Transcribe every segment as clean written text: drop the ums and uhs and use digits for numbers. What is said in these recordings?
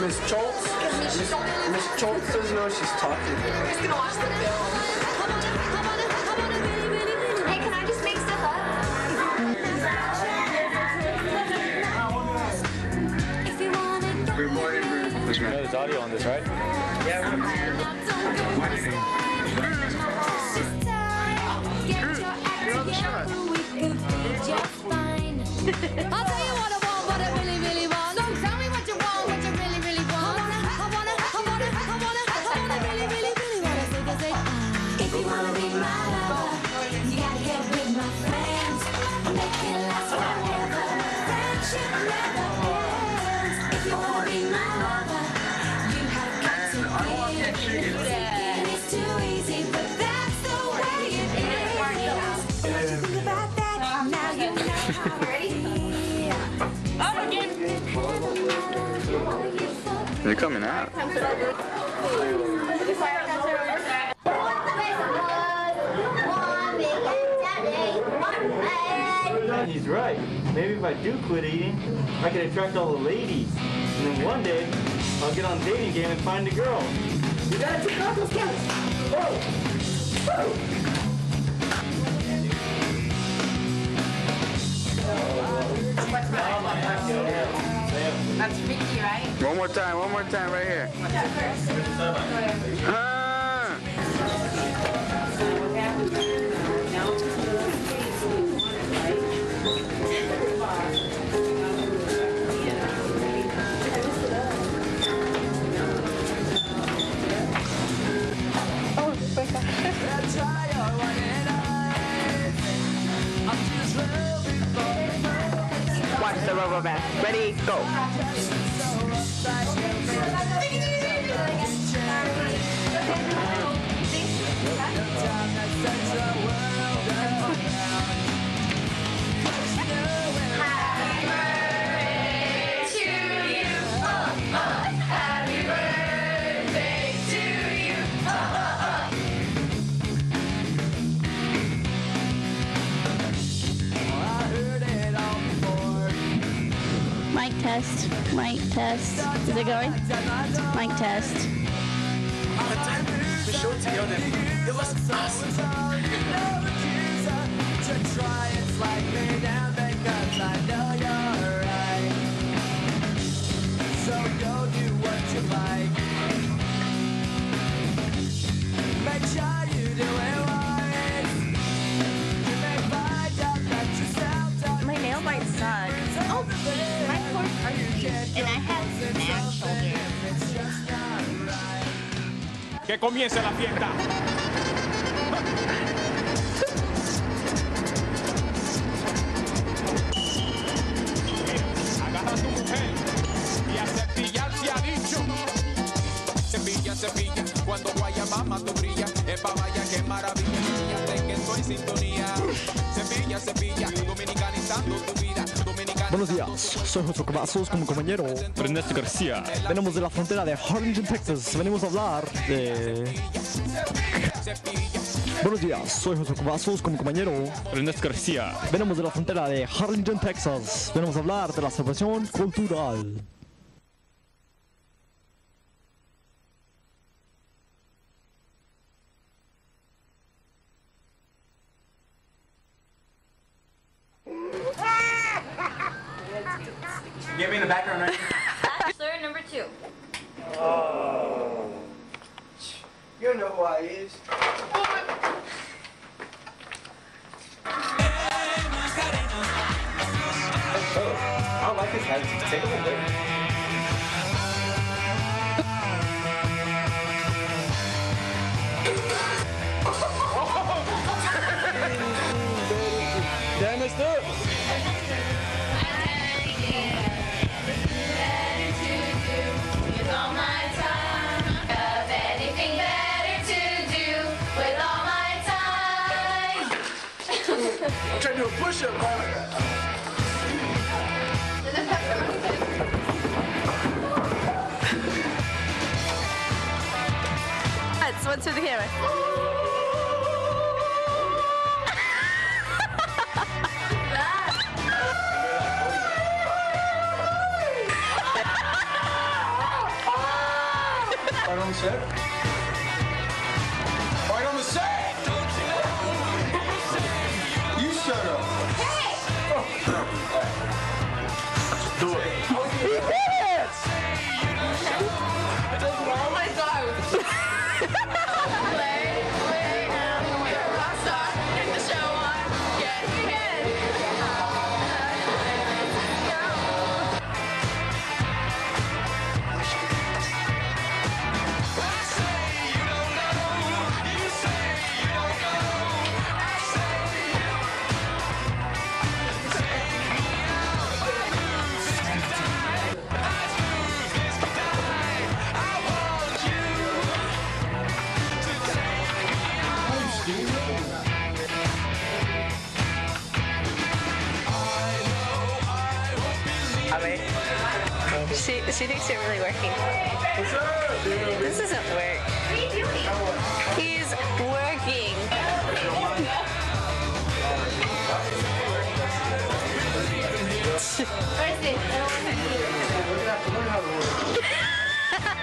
Miss Schultz. Miss Schultz doesn't know what she's talking about. We're just gonna watch the film. Hey, can I just make stuff up? Good morning, Bruce. You know there's audio on this, right? Yeah. I'll tell you what I want, what I really, really want. So tell me what you want, what you really, really want. I wanna, really, really, really wanna say. If you wanna be my lover, you gotta get with my friends. Make it last forever. Friendship never ends. If you wanna be my lover, you have got to give. And it's too easy, but that's the way it is. What you think about that? Now you know how. They're coming out. He's right. Maybe if I do quit eating, I can attract all the ladies. And then one day, I'll get on a dating game and find a girl. You gotta take off those cats! Whoa! Whoa! That's Mickey, right? One more time, right here. Watch the rubber band. Ready, go. Mic test. Is it going? Mic test. We showed it together. It was awesome. My nail might suck. Oh, my poor country. And I have mad shoulders. Que comience la fiesta. Agarra a tu mujer y a cepillar se ha dicho. Cepilla, cepilla, cuando guaya mama tú brilla. Epa vaya que maravilla, fíjate que estoy en sintonía. Cepilla, cepilla, dominicanizando tu vida. Buenos días, soy José Cavazos como compañero Ernesto García. Venimos de la frontera de Harlingen, Texas. Venimos a hablar de... Buenos días, soy José Cavazos como compañero Ernesto García. Venimos de la frontera de Harlingen, Texas. Venimos a hablar de la celebración cultural. Get me in the background right now. Sir, number 2. Oh. You know who I is. Oh, I like his head. Take a little bit. Damn, let's do it. I'm trying to do a push-up, man. Let's one to the camera. on the set? Right on the set! You shut up. Hey! Do it. Oh my god. Get the show on. Get She thinks you're really working. What's up, dude? This doesn't work. What are you doing? He's working. Where's it? I don't want to do it. We're gonna have to learn how to work.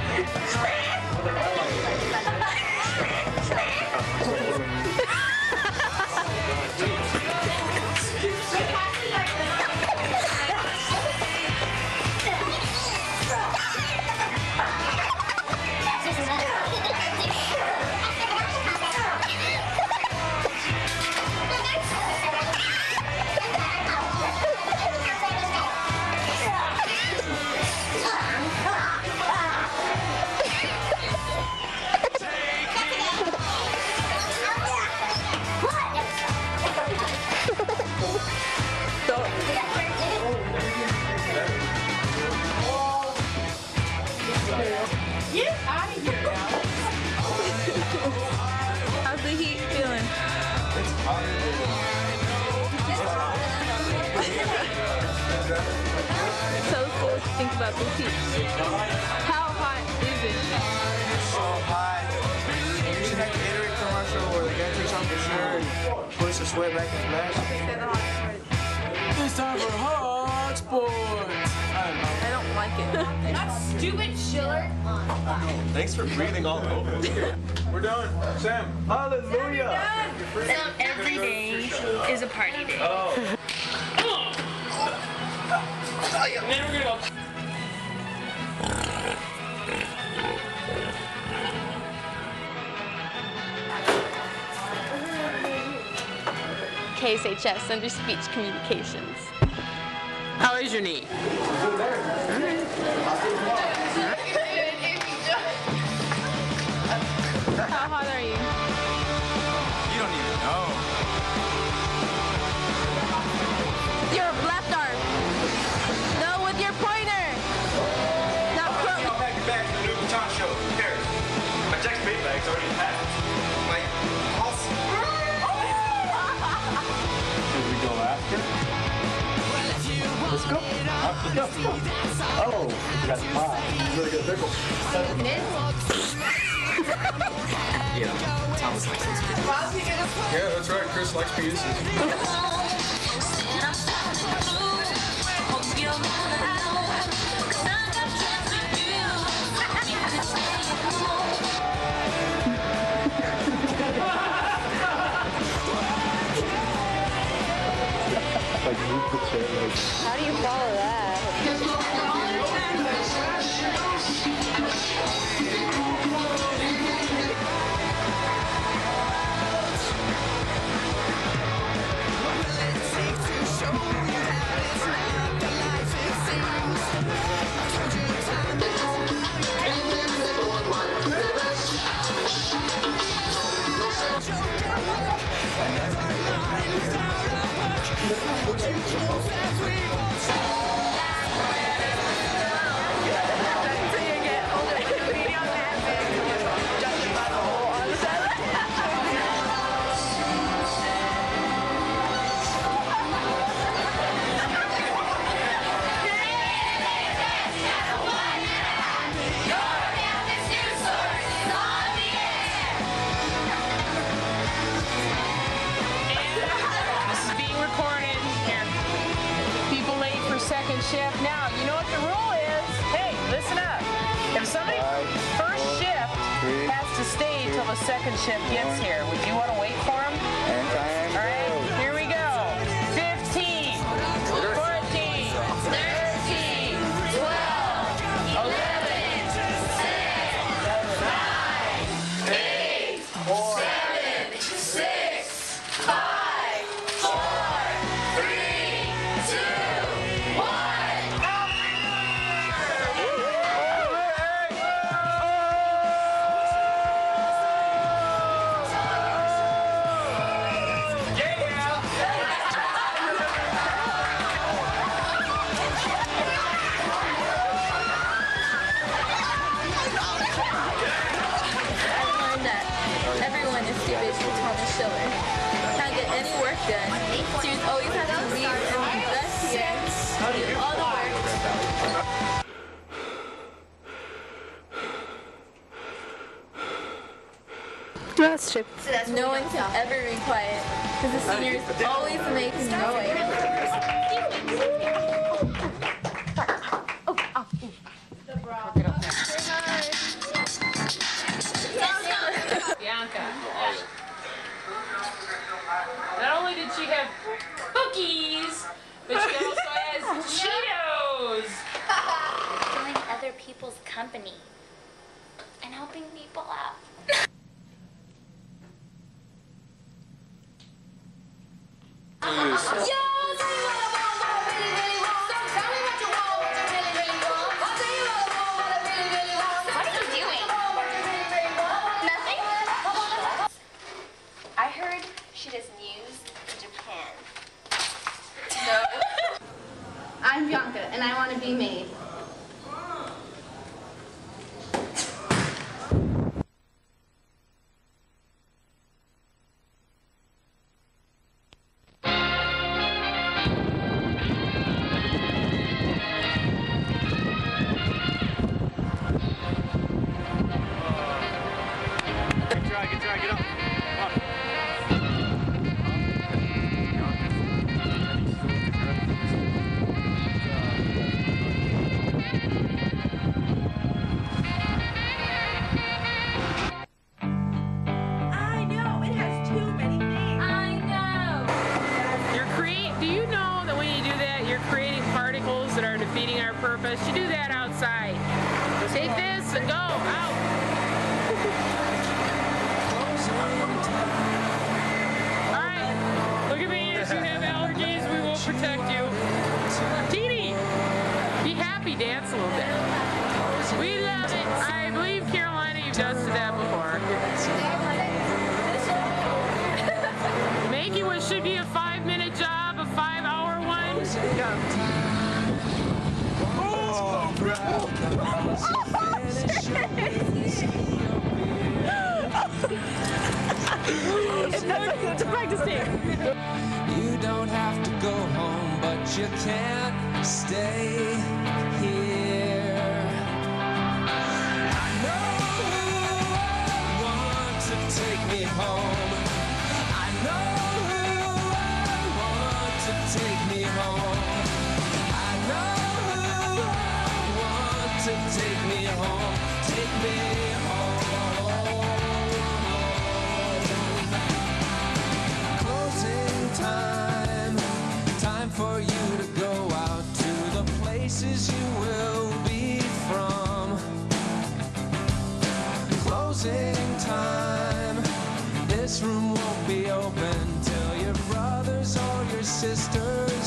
How's the heat feeling? So cool to think about the heat. How hot is it? So hot. You should have a Gatorade commercial where the guy takes off his shirt and puts the sweat back in his mask. It's time for hot sports. I don't like it. That stupid chiller. Thanks for breathing all over. We're done. Sam. Hallelujah. So every day is a party day. And then we're gonna go. KSHS under speech communications. How is your knee? How hot are you? You don't even know. Your left arm. No, with your pointer. Not I'll pack your bags for the new baton show. Who cares? My Jack's bait bag's already packed. Like, awesome. Should we go after? Let's go. Let's go. Oh, we got the pie. Really good pickle. Yeah, that's right. Chris likes penises. Like, move the chair. Like, How do you follow that? This is being recorded. Here. People late for second shift. Now, you know what the rule is. Hey, listen up. If somebody first shift has to stay till the second shift gets here. Would you want to wait for him? All right, here we go. 15, 14, 13, 12, 11, 10, 9, 8, 7, 6, 5, 4, 3, 2, 1. Can't get any work done. So you always have to leave and rest here. Do all the work. That's true. No one can ever be quiet because the seniors always make noise. Bianca. Not only did she have cookies, but she also has Cheetos. Enjoying other people's company and helping people out. I heard she does news in Japan. No. I'm Bianca, and I want to be made. Good try, get up. Come on. I know, it has too many names. I know. Do you know that when you do that, you're creating particles that are defeating our purpose? You do that outside. Take this and go out. All right, look at me. If you have allergies, we will protect you. Teeny, be happy, dance a little bit. We love it. I believe, Carolina, you've dusted that before. Making what should be a 5-minute job, a 5-hour one. It's a practice tape. You don't have to go home, but you can't stay here. I know who want to take me home. I know who want to take me home. I know who want to take me home. Take me home. Closing time. Time for you to go out to the places you will be from. Closing time. This room won't be open till your brothers or your sisters